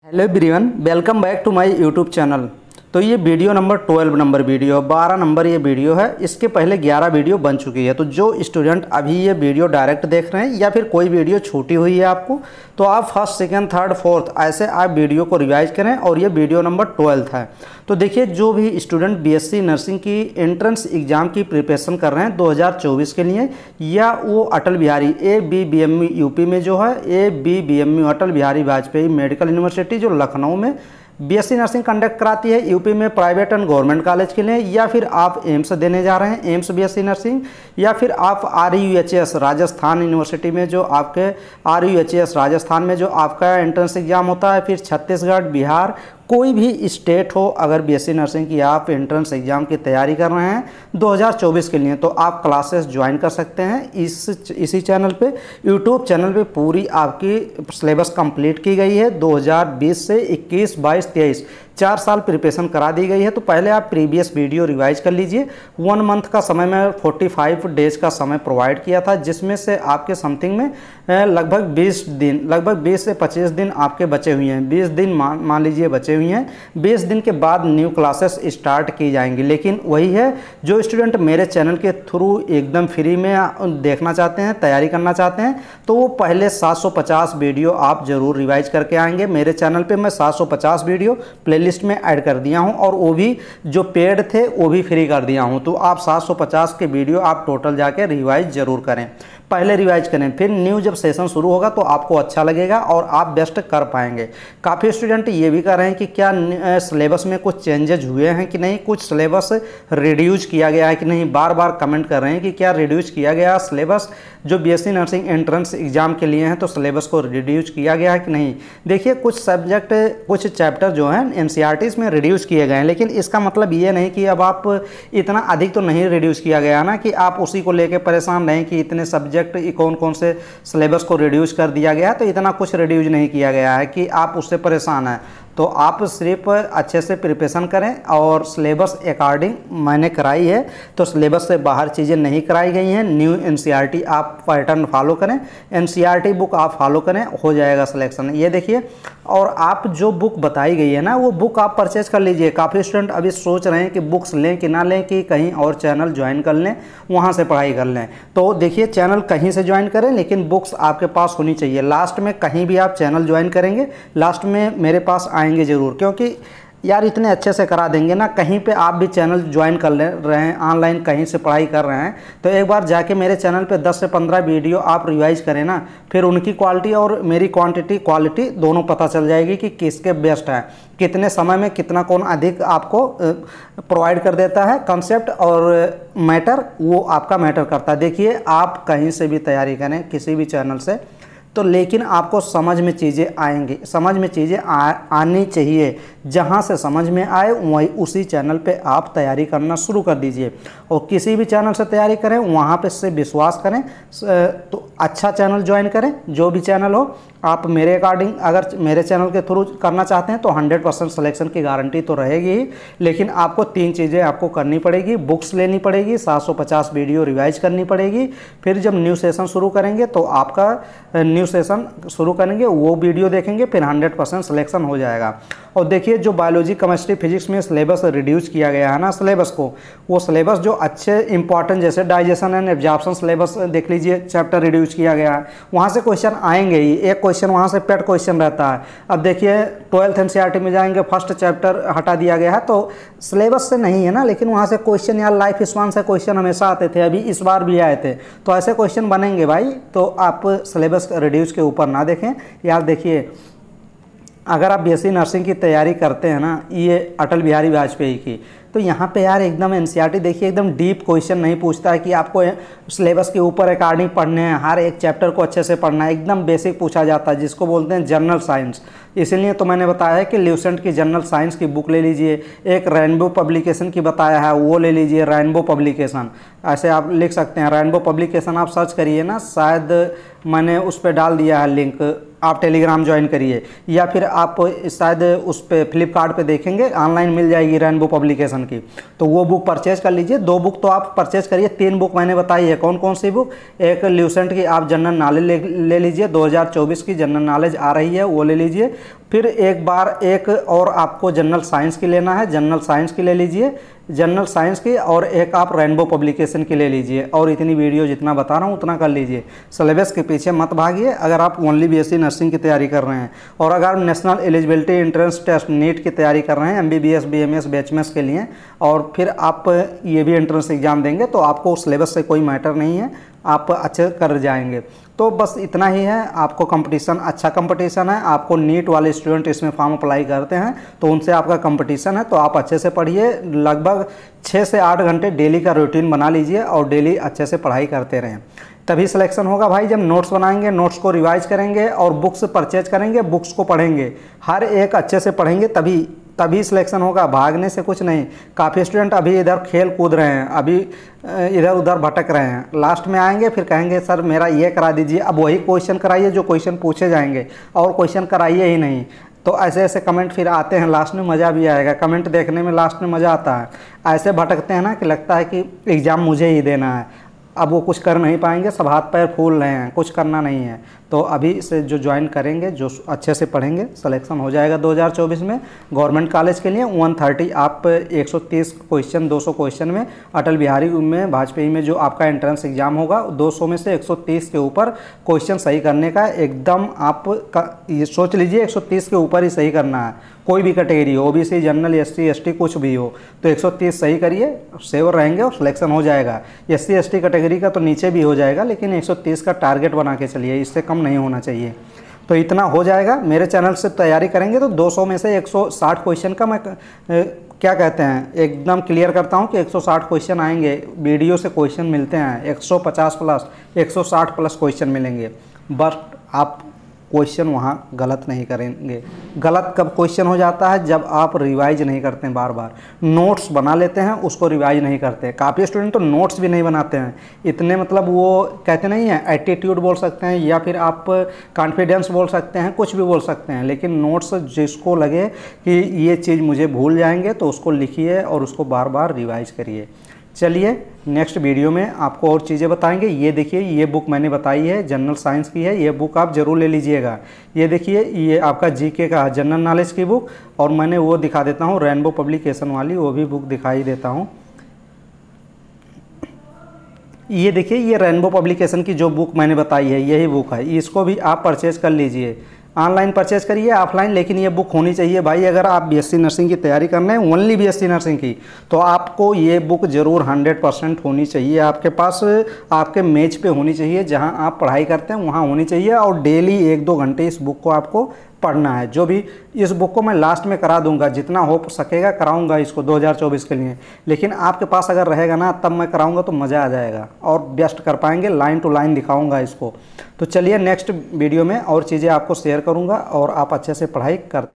Hello everyone, welcome back to my YouTube channel. तो ये video number 12 number video 12 number ये video है। इसके पहले 11 वीडियो बन चुकी है। तो जो स्टूडेंट अभी ये वीडियो डायरेक्ट देख रहे हैं या फिर कोई वीडियो छूटी हुई है आपको, तो आप फर्स्ट सेकंड थर्ड फोर्थ ऐसे आप वीडियो को रिवाइज करें। और ये वीडियो नंबर 12 है। तो देखिए, जो भी स्टूडेंट बीएससी नर्सिंग की एंट्रेंस एग्ज़ाम की प्रिपरेशन कर रहे हैं 2024 के लिए, या वो अटल बिहारी ABBMU यूपी में जो है ABBMU Atal Bihari Vajpayee medical university जो लखनऊ में बीएससी नर्सिंग कंडक्ट कराती है यूपी में प्राइवेट एंड गवर्नमेंट कॉलेज के लिए, या फिर आप एम्स देने जा रहे हैं एम्स बीएससी नर्सिंग, या फिर आप RUHS राजस्थान यूनिवर्सिटी में जो आपके RUHS राजस्थान में जो आपका एंट्रेंस एग्जाम होता है, फिर छत्तीसगढ़ बिहार कोई भी स्टेट हो, अगर बीएससी नर्सिंग की आप एंट्रेंस एग्ज़ाम की तैयारी कर रहे हैं 2024 के लिए, तो आप क्लासेस ज्वाइन कर सकते हैं इसी चैनल पे। यूट्यूब चैनल पे पूरी आपकी सिलेबस कंप्लीट की गई है। 2020 से 21, 22, 23 4 साल प्रिपरेशन करा दी गई है। तो पहले आप प्रीवियस वीडियो रिवाइज कर लीजिए। 1 मंथ का समय में 45 डेज का समय प्रोवाइड किया था, जिसमें से आपके समथिंग में लगभग 20 से 25 दिन आपके बचे हुए हैं। 20 दिन मान लीजिए बचे हुए हैं। 20 दिन के बाद न्यू क्लासेस स्टार्ट की जाएंगी। लेकिन वही है, जो स्टूडेंट मेरे चैनल के थ्रू एकदम फ्री में देखना चाहते हैं, तैयारी करना चाहते हैं, तो वो पहले 750 वीडियो आप ज़रूर रिवाइज करके आएंगे। मेरे चैनल पर मैं 750 वीडियो प्लेलिस्ट में ऐड कर दिया हूं, और वो भी जो पेड थे वो भी फ्री कर दिया हूं। तो आप 750 के वीडियो आप टोटल जाके रिवाइज जरूर करें, पहले रिवाइज करें, फिर न्यू जब सेशन शुरू होगा तो आपको अच्छा लगेगा और आप बेस्ट कर पाएंगे। काफ़ी स्टूडेंट ये भी कर रहे हैं कि क्या सिलेबस में कुछ चेंजेज हुए हैं कि नहीं, कुछ सिलेबस रिड्यूस किया गया है कि नहीं। बार बार कमेंट कर रहे हैं कि क्या रिड्यूस किया गया सिलेबस जो बीएससी नर्सिंग एंट्रेंस एग्जाम के लिए हैं, तो सिलेबस को रिड्यूस किया गया है कि नहीं। देखिए, कुछ सब्जेक्ट कुछ चैप्टर जो हैं NCERTs में रिड्यूस किए गए हैं, लेकिन इसका मतलब ये नहीं कि अब आप इतना अधिक तो नहीं रिड्यूस किया गया ना कि आप उसी को लेकर परेशान नहीं कि इतने सब्जेक्ट कौन कौन से सिलेबस को रिड्यूस कर दिया गया। तो इतना कुछ रिड्यूस नहीं किया गया है कि आप उससे परेशान हैं। तो आप सिर्फ अच्छे से प्रिपरेशन करें, और सिलेबस अकॉर्डिंग मैंने कराई है, तो सिलेबस से बाहर चीज़ें नहीं कराई गई हैं। न्यू NCERT आप पैटर्न फॉलो करें, NCERT बुक आप फॉलो करें, हो जाएगा सिलेक्शन। ये देखिए, और आप जो बुक बताई गई है ना, वो बुक आप परचेज कर लीजिए। काफ़ी स्टूडेंट अभी सोच रहे हैं कि बुक्स लें कि ना लें, कि कहीं और चैनल ज्वाइन कर लें, वहाँ से पढ़ाई कर लें। तो देखिए, चैनल कहीं से ज्वाइन करें, लेकिन बुक्स आपके पास होनी चाहिए। लास्ट में कहीं भी आप चैनल ज्वाइन करेंगे, लास्ट में मेरे पास आएंगे ज़रूर, क्योंकि यार इतने अच्छे से करा देंगे ना। कहीं पे आप भी चैनल ज्वाइन कर ले रहे हैं, ऑनलाइन कहीं से पढ़ाई कर रहे हैं, तो एक बार जाके मेरे चैनल पे 10 से 15 वीडियो आप रिवाइज करें ना, फिर उनकी क्वालिटी और मेरी क्वालिटी दोनों पता चल जाएगी कि किसके बेस्ट है, कितने समय में कितना कौन अधिक आपको प्रोवाइड कर देता है। कंसेप्ट और मैटर वो आपका मैटर करता है। देखिए, आप कहीं से भी तैयारी करें किसी भी चैनल से, तो लेकिन आपको समझ में चीज़ें आएंगी, समझ में चीज़ें आनी चाहिए। जहाँ से समझ में आए वही उसी चैनल पे आप तैयारी करना शुरू कर दीजिए। और किसी भी चैनल से तैयारी करें, वहाँ पे से विश्वास करें, तो अच्छा चैनल ज्वाइन करें। जो भी चैनल हो, आप मेरे अकॉर्डिंग अगर मेरे चैनल के थ्रू करना चाहते हैं तो 100% सिलेक्शन की गारंटी तो रहेगी ही। लेकिन आपको 3 चीज़ें आपको करनी पड़ेगी। बुक्स लेनी पड़ेगी, 750 वीडियो रिवाइज करनी पड़ेगी, फिर जब न्यू सेशन शुरू करेंगे तो आपका न्यू सेशन शुरू करेंगे, वो वीडियो देखेंगे, फिर 100% सिलेक्शन हो जाएगा। और देखिए, जो बायोलॉजी केमिस्ट्री फिजिक्स में सिलेबस रिड्यूस किया गया है ना सिलेबस को, वो सिलेबस जो अच्छे इंपॉर्टेंट जैसे डाइजेशन एंड एब्जॉर्प्शन सिलेबस देख लीजिए, चैप्टर रिड्यूस किया गया है। वहाँ से क्वेश्चन आएंगे ही, एक क्वेश्चन वहाँ से पेड क्वेश्चन रहता है। अब देखिए, 12th NCERT में जाएंगे, फर्स्ट चैप्टर हटा दिया गया है, तो सिलेबस से नहीं है ना, लेकिन वहाँ से क्वेश्चन या लाइफ स्पान से क्वेश्चन हमेशा आते थे, अभी इस बार भी आए थे। तो ऐसे क्वेश्चन बनेंगे भाई, तो आप सिलेबस रिड्यूस के ऊपर ना देखें। यार देखिए, अगर आप बीएससी नर्सिंग की तैयारी करते हैं ना, ये अटल बिहारी वाजपेयी की, तो यहाँ पे यार एकदम NCERT देखिए, एकदम डीप क्वेश्चन नहीं पूछता है कि आपको सिलेबस के ऊपर अकॉर्डिंग पढ़ने हैं, हर एक चैप्टर को अच्छे से पढ़ना है। एकदम बेसिक पूछा जाता है, जिसको बोलते हैं जनरल साइंस। इसीलिए तो मैंने बताया है कि ल्यूसेंट की जनरल साइंस की बुक ले लीजिए। एक रेनबो पब्लिकेशन की बताया है, वो ले लीजिए, रेनबो पब्लिकेशन, ऐसे आप लिख सकते हैं। रेनबो पब्लिकेशन आप सर्च करिए ना, शायद मैंने उस पर डाल दिया है लिंक, आप टेलीग्राम ज्वाइन करिए, या फिर आप शायद उस पे फ्लिपकार्ट पे देखेंगे ऑनलाइन मिल जाएगी रेनबो पब्लिकेशन की, तो वो बुक परचेज कर लीजिए। 2 बुक तो आप परचेज करिए, 3 बुक मैंने बताई है। कौन कौन सी बुक? एक ल्यूसेंट की आप जनरल नॉलेज ले लीजिए, 2024 की जनरल नॉलेज आ रही है, वो ले लीजिए। फिर एक बार एक और आपको जनरल साइंस की लेना है, जनरल साइंस की ले लीजिए, जनरल साइंस की, और एक आप रेनबो पब्लिकेशन की ले लीजिए। और इतनी वीडियो जितना बता रहा हूँ उतना कर लीजिए। सिलेबस के पीछे मत भागिए अगर आप ओनली बीएससी नर्सिंग की तैयारी कर रहे हैं। और अगर आप national eligibility entrance test NEET की तैयारी कर रहे हैं एमबीबीएस बीएमएस बीएचएमएस के लिए, और फिर आप ये भी एंट्रेंस एग्जाम देंगे, तो आपको सिलेबस से कोई मैटर नहीं है, आप अच्छे कर जाएंगे। तो बस इतना ही है। आपको कंपटीशन, अच्छा कंपटीशन है। आपको नीट वाले स्टूडेंट इसमें फॉर्म अप्लाई करते हैं तो उनसे आपका कंपटीशन है, तो आप अच्छे से पढ़िए। लगभग 6 से 8 घंटे डेली का रूटीन बना लीजिए और डेली अच्छे से पढ़ाई करते रहें, तभी सिलेक्शन होगा भाई। जब नोट्स बनाएंगे, नोट्स को रिवाइज करेंगे और बुक्स परचेज करेंगे, बुक्स को पढ़ेंगे, हर एक अच्छे से पढ़ेंगे, तभी सिलेक्शन होगा। भागने से कुछ नहीं। काफ़ी स्टूडेंट अभी इधर खेल कूद रहे हैं, अभी इधर उधर भटक रहे हैं, लास्ट में आएंगे फिर कहेंगे सर मेरा ये करा दीजिए। अब वही क्वेश्चन कराइए जो क्वेश्चन पूछे जाएंगे, और क्वेश्चन कराइए ही नहीं। तो ऐसे ऐसे कमेंट फिर आते हैं, लास्ट में मज़ा भी आएगा। कमेंट देखने में लास्ट में मज़ा आता है। ऐसे भटकते हैं ना कि लगता है कि एग्ज़ाम मुझे ही देना है। अब वो कुछ कर नहीं पाएंगे, सब हाथ पैर फूल रहे हैं, कुछ करना नहीं है। तो अभी से जो ज्वाइन करेंगे, जो अच्छे से पढ़ेंगे, सिलेक्शन हो जाएगा 2024 में। गवर्नमेंट कॉलेज के लिए 130 आप 130 क्वेश्चन 200 क्वेश्चन में, अटल बिहारी में वाजपेयी में जो आपका एंट्रेंस एग्जाम होगा 200 में से 130 के ऊपर क्वेश्चन सही करने का एकदम आप ये सोच लीजिए 130 के ऊपर ही सही करना है। कोई भी कैटेगरी हो, ओबीसी जनरल एससी एसटी कुछ भी हो, तो 130 सही करिए, सेवर रहेंगे और सिलेक्शन हो जाएगा। एससी एसटी कैटेगरी का तो नीचे भी हो जाएगा, लेकिन 130 का टारगेट बना के चलिए, इससे कम नहीं होना चाहिए। तो इतना हो जाएगा। मेरे चैनल से तैयारी करेंगे तो 200 में से 160 क्वेश्चन का मैं क्या कहते हैं एकदम क्लियर करता हूं कि 160 क्वेश्चन आएंगे। वीडियो से क्वेश्चन मिलते हैं 150 प्लस 160 प्लस क्वेश्चन मिलेंगे, बट आप क्वेश्चन वहाँ गलत नहीं करेंगे। गलत कब क्वेश्चन हो जाता है? जब आप रिवाइज नहीं करते हैं, बार बार नोट्स बना लेते हैं, उसको रिवाइज नहीं करते। काफ़ी स्टूडेंट तो नोट्स भी नहीं बनाते हैं, इतने मतलब वो कहते नहीं हैं, एटीट्यूड बोल सकते हैं या फिर आप कॉन्फिडेंस बोल सकते हैं, कुछ भी बोल सकते हैं, लेकिन नोट्स जिसको लगे कि ये चीज़ मुझे भूल जाएंगे तो उसको लिखिए और उसको बार बार रिवाइज करिए। चलिए नेक्स्ट वीडियो में आपको और चीज़ें बताएंगे। ये देखिए, ये बुक मैंने बताई है, जनरल साइंस की है, ये बुक आप ज़रूर ले लीजिएगा। ये देखिए, ये आपका जीके का जनरल नॉलेज की बुक, और मैंने वो दिखा देता हूँ रेनबो पब्लिकेशन वाली, वो भी बुक दिखाई देता हूँ। ये देखिए, ये रेनबो पब्लिकेशन की जो बुक मैंने बताई है यही बुक है, इसको भी आप परचेज़ कर लीजिए। ऑनलाइन परचेज करिए, ऑफलाइन, लेकिन ये बुक होनी चाहिए भाई। अगर आप बीएससी नर्सिंग की तैयारी करना है, ओनली बीएससी नर्सिंग की, तो आपको ये बुक ज़रूर 100% होनी चाहिए आपके पास, आपके मेज पे होनी चाहिए, जहां आप पढ़ाई करते हैं वहां होनी चाहिए। और डेली 1-2 घंटे इस बुक को आपको पढ़ना है। जो भी इस बुक को मैं लास्ट में करा दूंगा, जितना हो सकेगा कराऊंगा इसको 2024 के लिए, लेकिन आपके पास अगर रहेगा ना तब मैं कराऊंगा तो मज़ा आ जाएगा और बेस्ट कर पाएंगे, लाइन टू लाइन दिखाऊंगा इसको। तो चलिए नेक्स्ट वीडियो में और चीज़ें आपको शेयर करूंगा और आप अच्छे से पढ़ाई कर